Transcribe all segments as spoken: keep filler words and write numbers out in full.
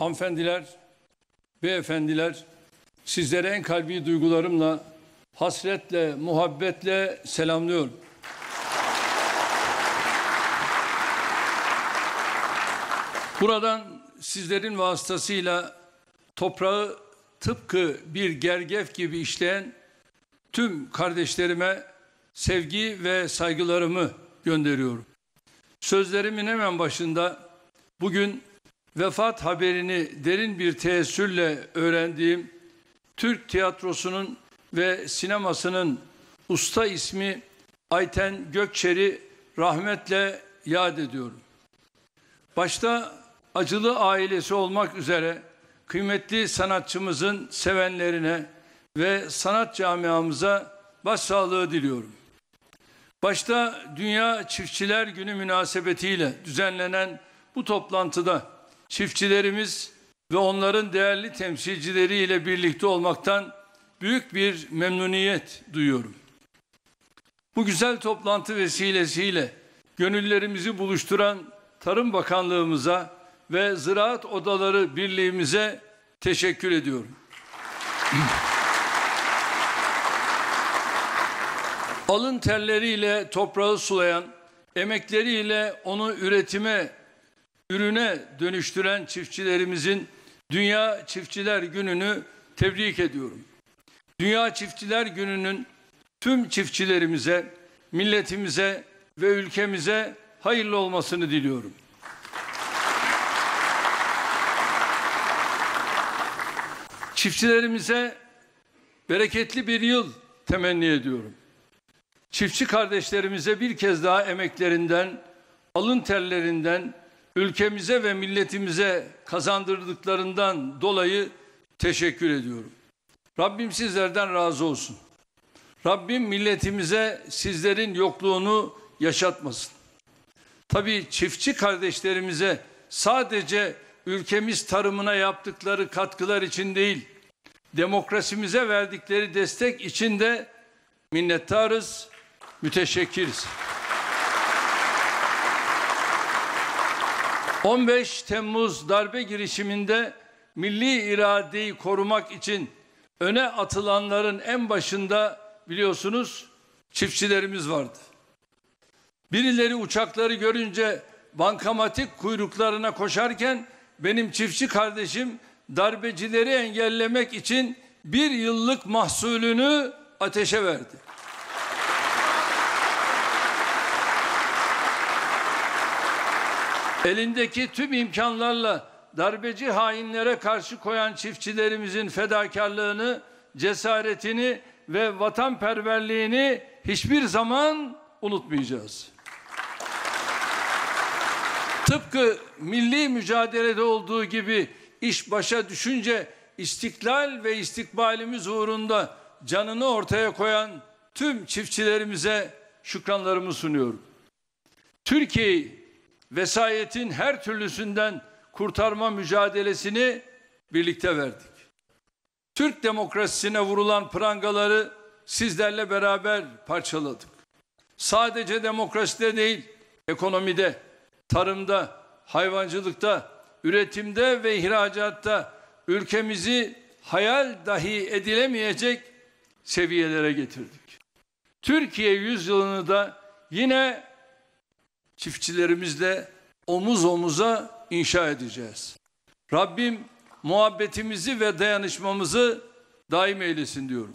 hanımefendiler, beyefendiler, sizlere en kalbi duygularımla, hasretle, muhabbetle selamlıyorum. Buradan sizlerin vasıtasıyla toprağı tıpkı bir gergef gibi işleyen tüm kardeşlerime sevgi ve saygılarımı gönderiyorum. Sözlerimin hemen başında bugün vefat haberini derin bir teessürle öğrendiğim Türk tiyatrosunun ve sinemasının usta ismi Ayten Gökçer'i rahmetle yad ediyorum. Başta acılı ailesi olmak üzere kıymetli sanatçımızın sevenlerine ve sanat camiamıza başsağlığı diliyorum. Başta Dünya Çiftçiler Günü münasebetiyle düzenlenen bu toplantıda çiftçilerimiz ve onların değerli temsilcileriyle birlikte olmaktan büyük bir memnuniyet duyuyorum. Bu güzel toplantı vesilesiyle gönüllerimizi buluşturan Tarım Bakanlığımıza ve Ziraat Odaları Birliğimize teşekkür ediyorum. Alın terleriyle toprağı sulayan, emekleriyle onu üretime, ürüne dönüştüren çiftçilerimizin Dünya Çiftçiler Günü'nü tebrik ediyorum. Dünya Çiftçiler Günü'nün tüm çiftçilerimize, milletimize ve ülkemize hayırlı olmasını diliyorum. Çiftçilerimize bereketli bir yıl temenni ediyorum. Çiftçi kardeşlerimize bir kez daha emeklerinden, alın terlerinden, ülkemize ve milletimize kazandırdıklarından dolayı teşekkür ediyorum. Rabbim sizlerden razı olsun. Rabbim milletimize sizlerin yokluğunu yaşatmasın. Tabii çiftçi kardeşlerimize sadece ülkemiz tarımına yaptıkları katkılar için değil, demokrasimize verdikleri destek için de minnettarız, müteşekkiriz. on beş Temmuz darbe girişiminde milli iradeyi korumak için öne atılanların en başında biliyorsunuz çiftçilerimiz vardı. Birileri uçakları görünce bankamatik kuyruklarına koşarken benim çiftçi kardeşim darbecileri engellemek için bir yıllık mahsulünü ateşe verdi. Elindeki tüm imkanlarla darbeci hainlere karşı koyan çiftçilerimizin fedakarlığını, cesaretini ve vatanperverliğini hiçbir zaman unutmayacağız. Tıpkı milli mücadelede olduğu gibi iş başa düşünce istiklal ve istikbalimiz uğrunda canını ortaya koyan tüm çiftçilerimize şükranlarımı sunuyorum. Türkiye'yi vesayetin her türlüsünden kurtarma mücadelesini birlikte verdik. Türk demokrasisine vurulan prangaları sizlerle beraber parçaladık. Sadece demokraside değil, ekonomide, tarımda, hayvancılıkta, üretimde ve ihracatta ülkemizi hayal dahi edilemeyecek seviyelere getirdik. Türkiye yüzyılını da yine çiftçilerimizle omuz omuza inşa edeceğiz. Rabbim muhabbetimizi ve dayanışmamızı daim eylesin diyorum.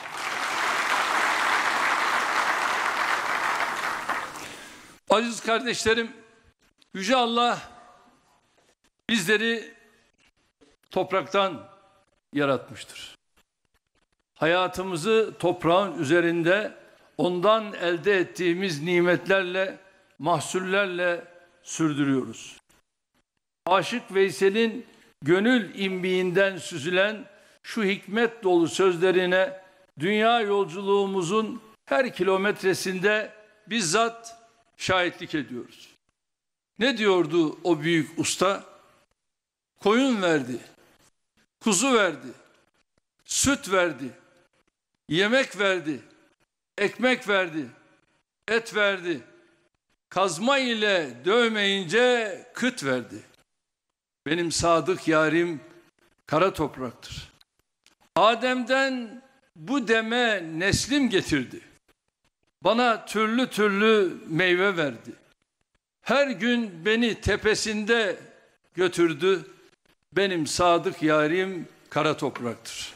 Aziz kardeşlerim, Yüce Allah bizleri topraktan yaratmıştır. Hayatımızı toprağın üzerinde ondan elde ettiğimiz nimetlerle, mahsullerle sürdürüyoruz. Aşık Veysel'in gönül imbiğinden süzülen şu hikmet dolu sözlerine dünya yolculuğumuzun her kilometresinde bizzat şahitlik ediyoruz. Ne diyordu o büyük usta? Koyun verdi, kuzu verdi, süt verdi, yemek verdi, ekmek verdi, et verdi. Kazma ile dövmeyince kıt verdi. benim sadık yarim kara topraktır. Adem'den bu deme neslim getirdi. Bana türlü türlü meyve verdi. Her gün beni tepesinde götürdü. Benim sadık yarim kara topraktır.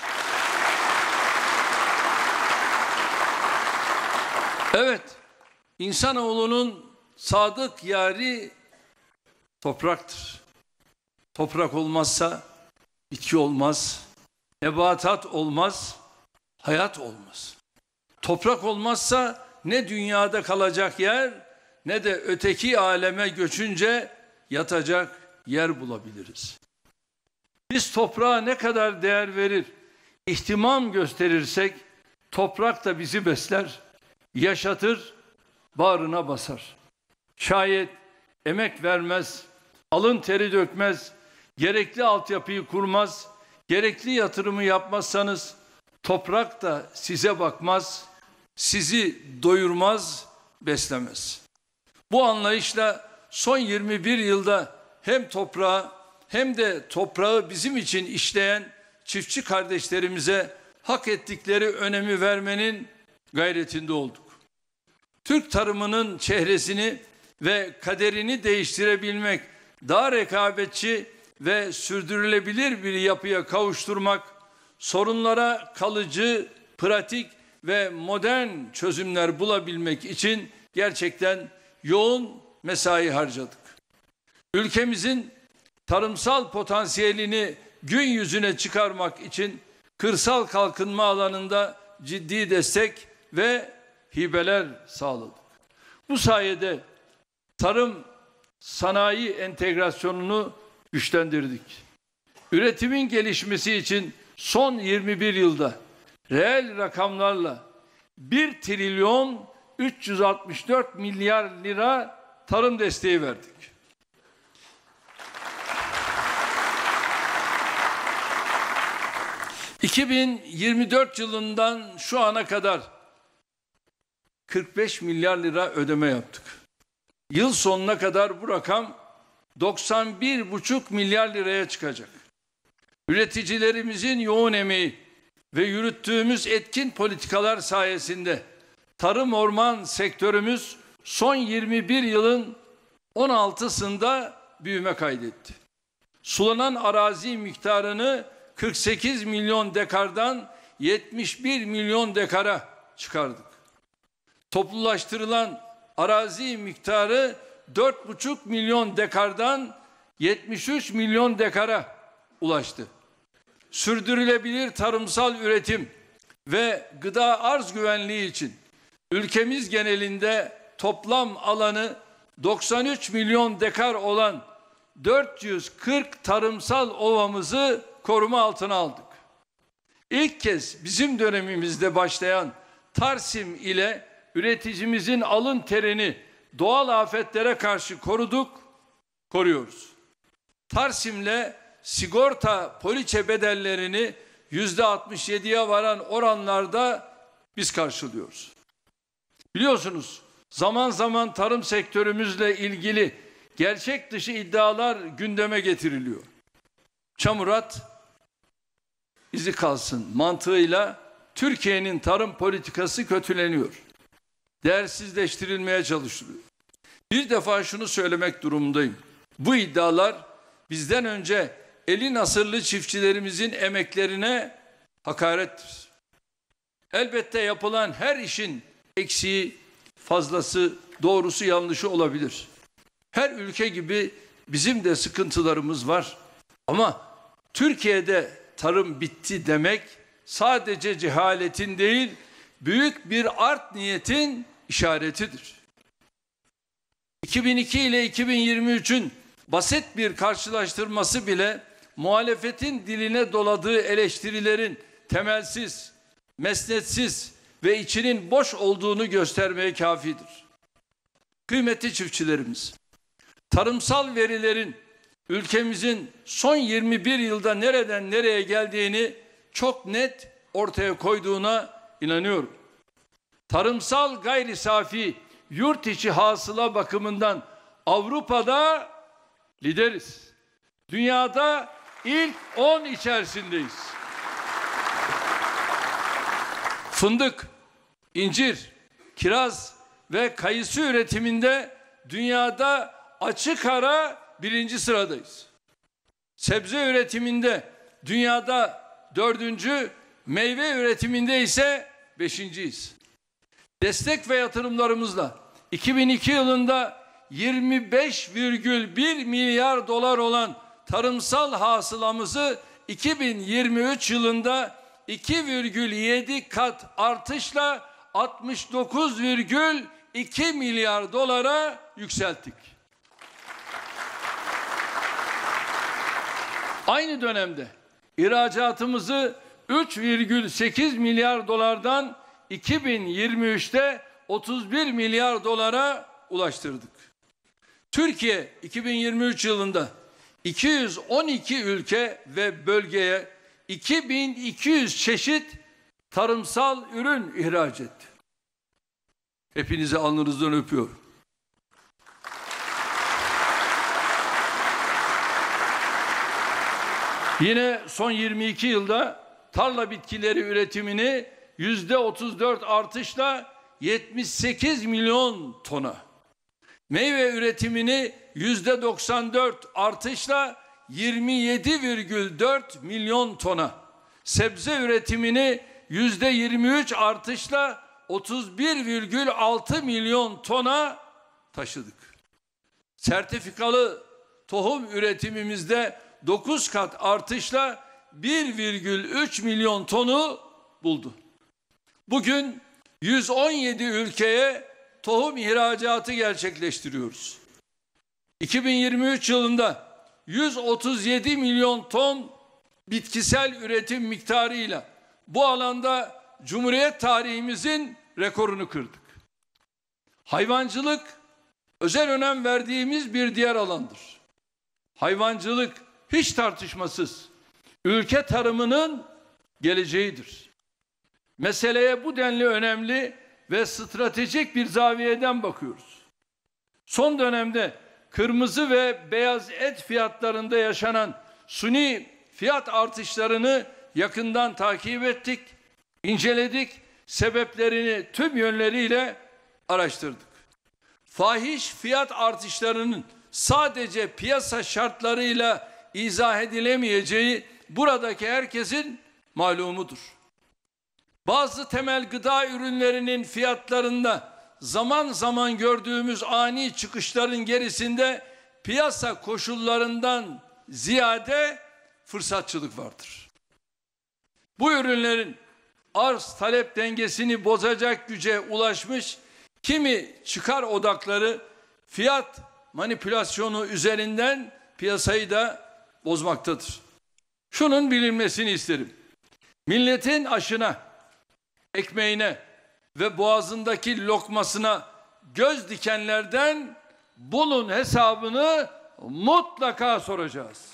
Evet, insanoğlunun sadık yari topraktır. Toprak olmazsa bitki olmaz, nebatat olmaz, hayat olmaz. Toprak olmazsa ne dünyada kalacak yer, ne de öteki aleme göçünce yatacak yer bulabiliriz. Biz toprağa ne kadar değer verir, ihtimam gösterirsek, toprak da bizi besler, yaşatır, bağrına basar. Şayet emek vermez, alın teri dökmez, gerekli altyapıyı kurmaz, gerekli yatırımı yapmazsanız, toprak da size bakmaz, sizi doyurmaz, beslemez. Bu anlayışla son yirmi bir yılda hem toprağa hem de toprağı bizim için işleyen çiftçi kardeşlerimize hak ettikleri önemi vermenin gayretinde olduk. Türk tarımının çehresini ve kaderini değiştirebilmek, daha rekabetçi ve sürdürülebilir bir yapıya kavuşturmak, sorunlara kalıcı, pratik ve modern çözümler bulabilmek için gerçekten yoğun mesai harcadık. Ülkemizin tarımsal potansiyelini gün yüzüne çıkarmak için kırsal kalkınma alanında ciddi destek ve hibeler sağladık. Bu sayede tarım sanayi entegrasyonunu güçlendirdik. Üretimin gelişmesi için son yirmi bir yılda reel rakamlarla bir trilyon üç yüz altmış dört milyar lira tarım desteği verdik. iki bin yirmi dört yılından şu ana kadar kırk beş milyar lira ödeme yaptık. Yıl sonuna kadar bu rakam doksan bir buçuk milyar liraya çıkacak. Üreticilerimizin yoğun emeği ve yürüttüğümüz etkin politikalar sayesinde tarım orman sektörümüz son yirmi bir yılın on altısında büyüme kaydetti. Sulanan arazi miktarını kırk sekiz milyon dekardan yetmiş bir milyon dekara çıkardık. Toplulaştırılan arazi miktarı dört buçuk milyon dekardan yetmiş üç milyon dekara ulaştı. Sürdürülebilir tarımsal üretim ve gıda arz güvenliği için ülkemiz genelinde toplam alanı doksan üç milyon dekar olan dört yüz kırk tarımsal ovamızı koruma altına aldık. İlk kez bizim dönemimizde başlayan Tarsim ile üreticimizin alın terini doğal afetlere karşı koruduk, koruyoruz. Tarsim'le sigorta poliçe bedellerini yüzde altmış yediye varan oranlarda biz karşılıyoruz. Biliyorsunuz zaman zaman tarım sektörümüzle ilgili gerçek dışı iddialar gündeme getiriliyor. Çamurat izi kalsın mantığıyla Türkiye'nin tarım politikası kötüleniyor. Değersizleştirilmeye çalışılıyor. Bir defa şunu söylemek durumundayım. Bu iddialar bizden önce eli nasırlı çiftçilerimizin emeklerine hakarettir. Elbette yapılan her işin eksiği, fazlası, doğrusu, yanlışı olabilir. Her ülke gibi bizim de sıkıntılarımız var. Ama Türkiye'de tarım bitti demek sadece cehaletin değil, büyük bir art niyetin işaretidir. iki bin iki ile iki bin yirmi üçün basit bir karşılaştırması bile muhalefetin diline doladığı eleştirilerin temelsiz, mesnetsiz ve içinin boş olduğunu göstermeye kafidir. Kıymetli çiftçilerimiz, tarımsal verilerin ülkemizin son yirmi bir yılda nereden nereye geldiğini çok net ortaya koyduğuna inanıyorum. Tarımsal gayri safi yurt içi hasıla bakımından Avrupa'da lideriz. Dünyada ilk on içerisindeyiz. Fındık, incir, kiraz ve kayısı üretiminde dünyada açık ara birinci sıradayız. Sebze üretiminde dünyada dördüncü, meyve üretiminde ise beşinciyiz. Destek ve yatırımlarımızla iki bin iki yılında yirmi beş virgül bir milyar dolar olan tarımsal hasılamızı iki bin yirmi üç yılında iki virgül yedi kat artışla altmış dokuz virgül iki milyar dolara yükselttik. Aynı dönemde ihracatımızı üç virgül sekiz milyar dolardan iki bin yirmi üçte otuz bir milyar dolara ulaştırdık. Türkiye iki bin yirmi üç yılında iki yüz on iki ülke ve bölgeye iki bin iki yüz çeşit tarımsal ürün ihraç etti. Hepinizi alnınızdan öpüyorum. Yine son yirmi iki yılda tarla bitkileri üretimini yüzde otuz dört artışla yetmiş sekiz milyon tona, meyve üretimini yüzde doksan dört artışla yirmi yedi virgül dört milyon tona, sebze üretimini yüzde yirmi üç artışla otuz bir virgül altı milyon tona taşıdık. Sertifikalı tohum üretimimizde dokuz kat artışla bir virgül üç milyon tonu buldu. Bugün yüz on yedi ülkeye tohum ihracatı gerçekleştiriyoruz. iki bin yirmi üç yılında yüz otuz yedi milyon ton bitkisel üretim miktarıyla bu alanda Cumhuriyet tarihimizin rekorunu kırdık. Hayvancılık özel önem verdiğimiz bir diğer alandır. Hayvancılık hiç tartışmasız ülke tarımının geleceğidir. Meseleye bu denli önemli ve stratejik bir zaviyeden bakıyoruz. Son dönemde kırmızı ve beyaz et fiyatlarında yaşanan suni fiyat artışlarını yakından takip ettik, inceledik, sebeplerini tüm yönleriyle araştırdık. Fahiş fiyat artışlarının sadece piyasa şartlarıyla izah edilemeyeceği buradaki herkesin malumudur. Bazı temel gıda ürünlerinin fiyatlarında zaman zaman gördüğümüz ani çıkışların gerisinde piyasa koşullarından ziyade fırsatçılık vardır. Bu ürünlerin arz talep dengesini bozacak güce ulaşmış kimi çıkar odakları fiyat manipülasyonu üzerinden piyasayı da bozmaktadır. Şunun bilinmesini isterim. Milletin aşına, ekmeğine ve boğazındaki lokmasına göz dikenlerden bunun hesabını mutlaka soracağız.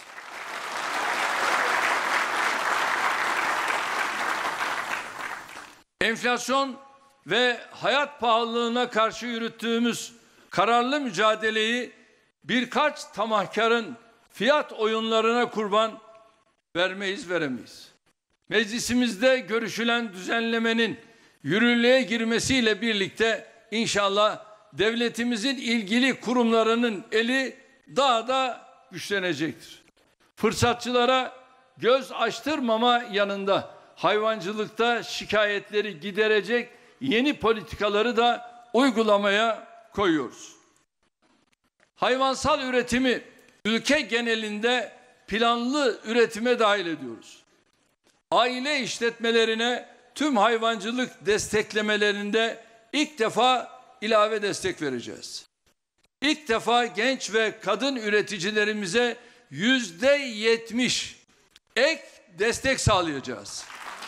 Enflasyon ve hayat pahalılığına karşı yürüttüğümüz kararlı mücadeleyi birkaç tamahkarın fiyat oyunlarına kurban vermeyiz, veremeyiz. Meclisimizde görüşülen düzenlemenin yürürlüğe girmesiyle birlikte inşallah devletimizin ilgili kurumlarının eli daha da güçlenecektir. Fırsatçılara göz açtırmama yanında hayvancılıkta şikayetleri giderecek yeni politikaları da uygulamaya koyuyoruz. Hayvansal üretimi ülke genelinde planlı üretime dahil ediyoruz. Aile işletmelerine tüm hayvancılık desteklemelerinde ilk defa ilave destek vereceğiz. İlk defa genç ve kadın üreticilerimize yüzde yetmiş ek destek sağlayacağız.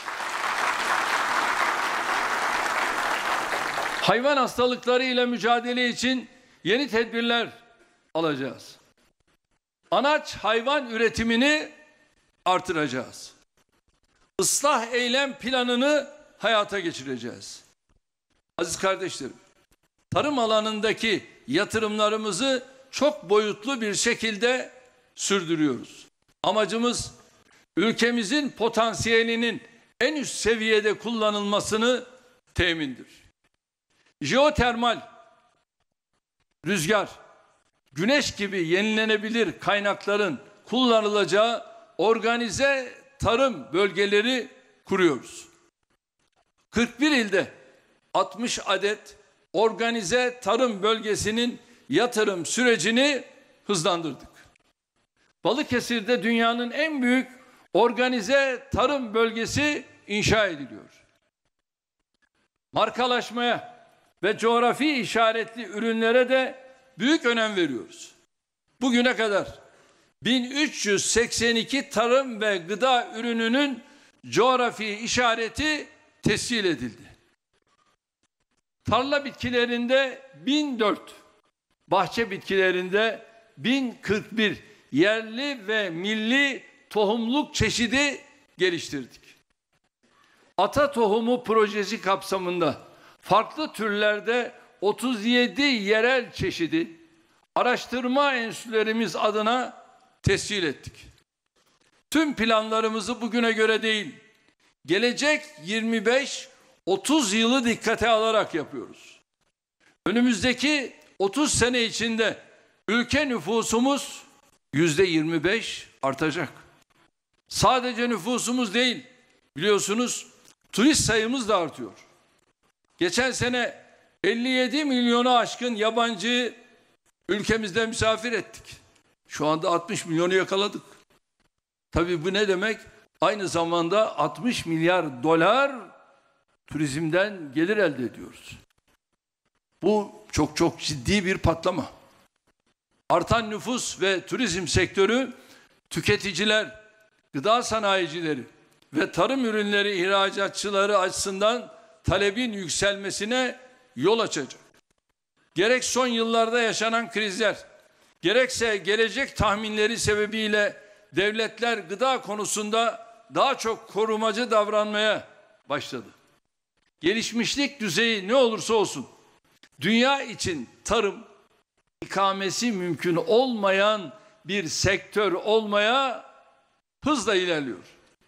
Hayvan hastalıkları ile mücadele için yeni tedbirler alacağız. Anaç hayvan üretimini artıracağız. Islah eylem planını hayata geçireceğiz. Aziz kardeşlerim, tarım alanındaki yatırımlarımızı çok boyutlu bir şekilde sürdürüyoruz. Amacımız ülkemizin potansiyelinin en üst seviyede kullanılmasını temindir. Jeotermal, rüzgar, güneş gibi yenilenebilir kaynakların kullanılacağı organize tarım bölgeleri kuruyoruz. kırk bir ilde altmış adet organize tarım bölgesinin yatırım sürecini hızlandırdık. Balıkesir'de dünyanın en büyük organize tarım bölgesi inşa ediliyor. Markalaşmaya ve coğrafi işaretli ürünlere de büyük önem veriyoruz. Bugüne kadar bin üç yüz seksen iki tarım ve gıda ürününün coğrafi işareti tescil edildi. Tarla bitkilerinde bin dört, bahçe bitkilerinde bin kırk bir yerli ve milli tohumluk çeşidi geliştirdik. Ata Tohumu projesi kapsamında farklı türlerde otuz yedi yerel çeşidi araştırma enstitülerimiz adına tescil ettik. Tüm planlarımızı bugüne göre değil, gelecek yirmi beş otuz yılı dikkate alarak yapıyoruz. Önümüzdeki otuz sene içinde ülke nüfusumuz yüzde yirmi beş artacak. Sadece nüfusumuz değil, biliyorsunuz turist sayımız da artıyor. Geçen sene elli yedi milyonu aşkın yabancı ülkemizde misafir ettik. Şu anda altmış milyonu yakaladık. Tabii bu ne demek? Aynı zamanda altmış milyar dolar turizmden gelir elde ediyoruz. Bu çok çok ciddi bir patlama. Artan nüfus ve turizm sektörü tüketiciler, gıda sanayicileri ve tarım ürünleri ihracatçıları açısından talebin yükselmesine yol açacak. Gerek son yıllarda yaşanan krizler, gerekse gelecek tahminleri sebebiyle devletler gıda konusunda daha çok korumacı davranmaya başladı. Gelişmişlik düzeyi ne olursa olsun, dünya için tarım, ikamesi mümkün olmayan bir sektör olmaya hızla ilerliyor.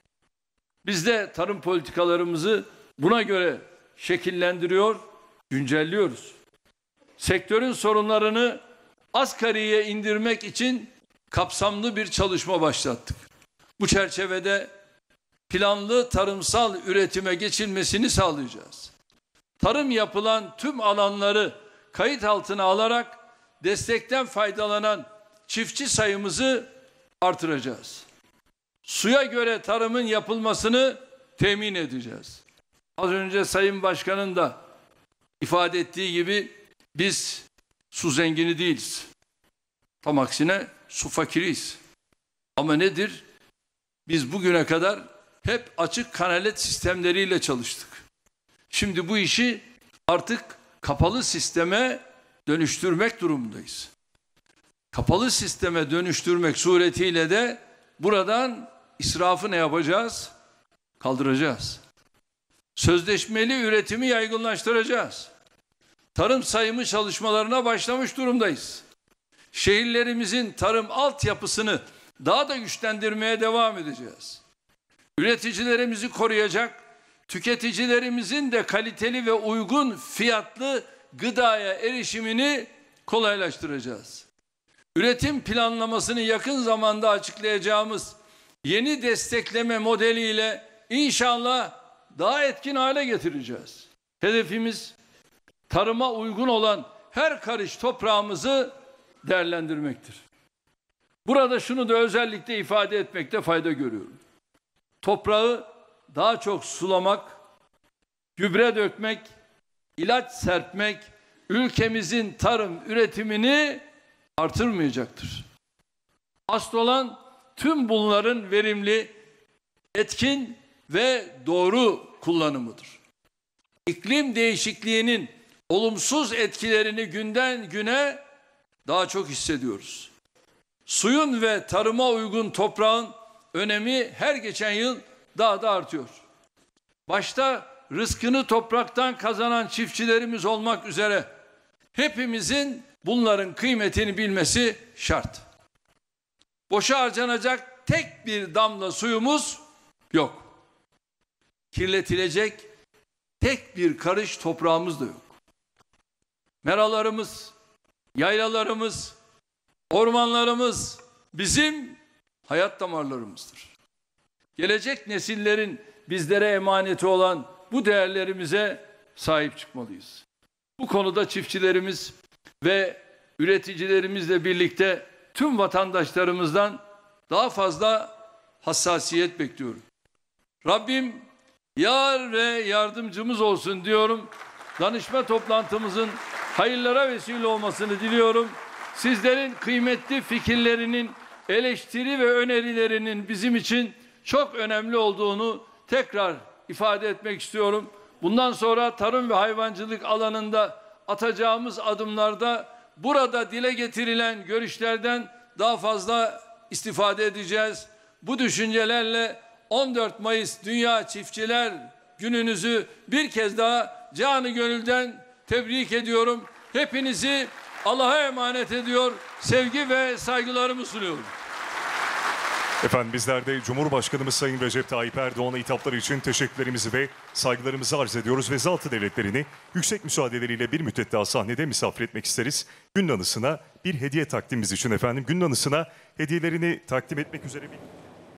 Biz de tarım politikalarımızı buna göre şekillendiriyor, güncelliyoruz. Sektörün sorunlarını asgariye indirmek için kapsamlı bir çalışma başlattık. Bu çerçevede planlı tarımsal üretime geçilmesini sağlayacağız. Tarım yapılan tüm alanları kayıt altına alarak destekten faydalanan çiftçi sayımızı artıracağız. Suya göre tarımın yapılmasını temin edeceğiz. Az önce Sayın Başkan'ın da ifade ettiği gibi biz su zengini değiliz. Tam aksine su fakiriyiz. Ama nedir? Biz bugüne kadar hep açık kanalet sistemleriyle çalıştık. Şimdi bu işi artık kapalı sisteme dönüştürmek durumundayız. Kapalı sisteme dönüştürmek suretiyle de buradan israfı ne yapacağız? Kaldıracağız. Sözleşmeli üretimi yaygınlaştıracağız. Tarım sayımı çalışmalarına başlamış durumdayız. Şehirlerimizin tarım altyapısını daha da güçlendirmeye devam edeceğiz. Üreticilerimizi koruyacak, tüketicilerimizin de kaliteli ve uygun fiyatlı gıdaya erişimini kolaylaştıracağız. Üretim planlamasını yakın zamanda açıklayacağımız yeni destekleme modeliyle inşallah daha etkin hale getireceğiz. Hedefimiz tarıma uygun olan her karış toprağımızı değerlendirmektir. Burada şunu da özellikle ifade etmekte fayda görüyorum. Toprağı daha çok sulamak, gübre dökmek, ilaç serpmek ülkemizin tarım üretimini artırmayacaktır. Asıl olan tüm bunların verimli, etkin ve doğru kullanımıdır. İklim değişikliğinin olumsuz etkilerini günden güne daha çok hissediyoruz. Suyun ve tarıma uygun toprağın önemi her geçen yıl daha da artıyor. Başta rızkını topraktan kazanan çiftçilerimiz olmak üzere hepimizin bunların kıymetini bilmesi şart. boşa harcanacak tek bir damla suyumuz yok. Kirletilecek tek bir karış toprağımız da yok. Meralarımız, yaylalarımız, ormanlarımız bizim hayat damarlarımızdır. Gelecek nesillerin bizlere emaneti olan bu değerlerimize sahip çıkmalıyız. Bu konuda çiftçilerimiz ve üreticilerimizle birlikte tüm vatandaşlarımızdan daha fazla hassasiyet bekliyorum. Rabbim yar ve yardımcımız olsun diyorum. Danışma toplantımızın hayırlara vesile olmasını diliyorum. Sizlerin kıymetli fikirlerinin, eleştiri ve önerilerinin bizim için çok önemli olduğunu tekrar ifade etmek istiyorum. Bundan sonra tarım ve hayvancılık alanında atacağımız adımlarda burada dile getirilen görüşlerden daha fazla istifade edeceğiz. Bu düşüncelerle on dört Mayıs Dünya Çiftçiler Gününüzü bir kez daha canı gönülden tebrik ediyorum. Hepinizi Allah'a emanet ediyor, sevgi ve saygılarımı sunuyorum. Efendim bizler de Cumhurbaşkanımız Sayın Recep Tayyip Erdoğan'a hitapları için teşekkürlerimizi ve saygılarımızı arz ediyoruz ve zat-ı devletlerini yüksek müsaadeleriyle bir müddet daha sahnede misafir etmek isteriz. Gün anısına bir hediye takdimimiz için efendim gün anısına hediyelerini takdim etmek üzere bir...